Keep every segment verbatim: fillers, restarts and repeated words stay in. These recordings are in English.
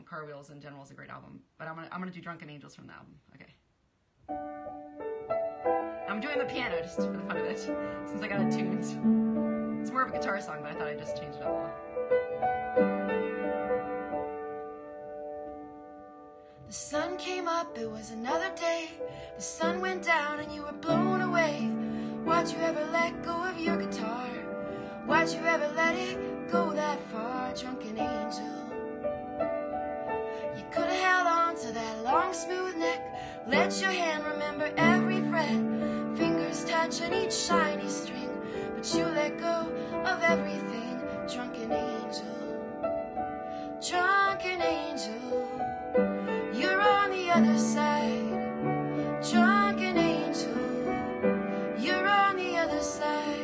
Car Wheels in general is a great album, but I'm gonna I'm gonna do Drunken Angels from the album. Okay. I'm doing the piano just for the fun of it, since I got it tuned. It's more of a guitar song, but I thought I'd just change it up a little. The sun came up, it was another day. The sun went down and you were blown away. Why'd you ever let go of your guitar? Why'd you ever let it go that far, drunken angel? You could have held on to that long smooth neck, let your hand remember every fret, fingers touching each shiny string, but you let go of everything, drunken angel. Drunken angel, you're on the other side. Drunken angel, you're on the other side.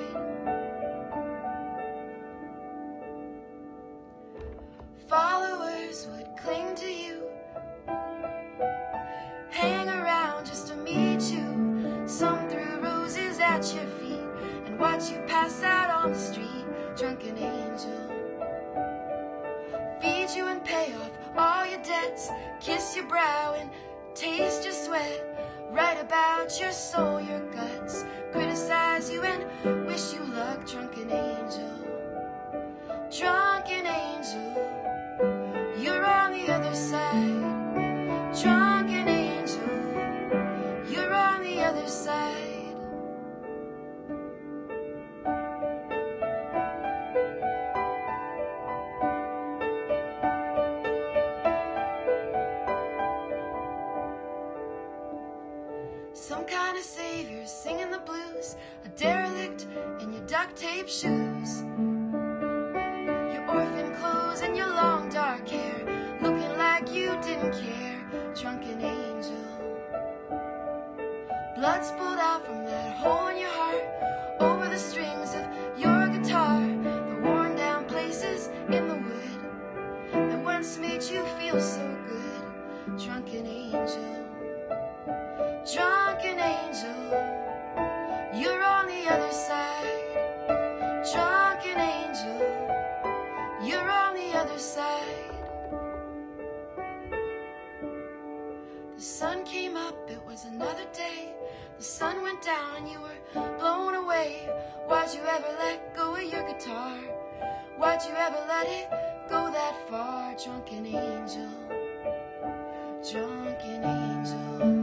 Followers would cling to you, hang around just to meet you. Some threw roses at your feet and watch you pass out on the street, drunken angel. Feed you and pay off all your debts, kiss your brow and taste your sweat, write about your soul, your guts, criticize you and wish you luck, drunken angel. Drunken angel, you're on the other side. Drunken angel, you're on the other side. Some kind of savior singing the blues, a derelict in your duct tape shoes, your orphan clothes and your long dark hair, looking like you didn't care, drunken angel. Blood spilled out from that hole in your heart, over the strings of your guitar, the worn down places in the wood that once made you feel so good, drunken angel. Drunken angel, you're on the other side. Drunken angel, you're on the other side. The sun came up, it was another day. The sun went down and you were blown away. Why'd you ever let go of your guitar? Why'd you ever let it go that far, drunken angel? Drunken angel.